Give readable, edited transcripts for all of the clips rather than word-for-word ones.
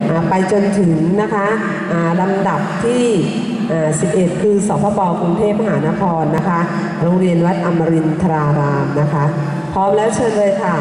ไปจนถึงนะคะลำดับที่11คือสพป.กรุงเทพมหานครนะคะโรงเรียนวัดอมรินทรารามนะคะพร้อมแล้วเชิญเลยค่ะ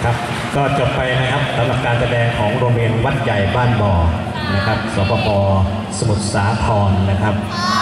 ครับก็จบไปนะครับสำหรับการแสดงของโรงเรียนวัดใหญ่บ้านบ่อนะครับสปป.สมุทรสาครนะครับ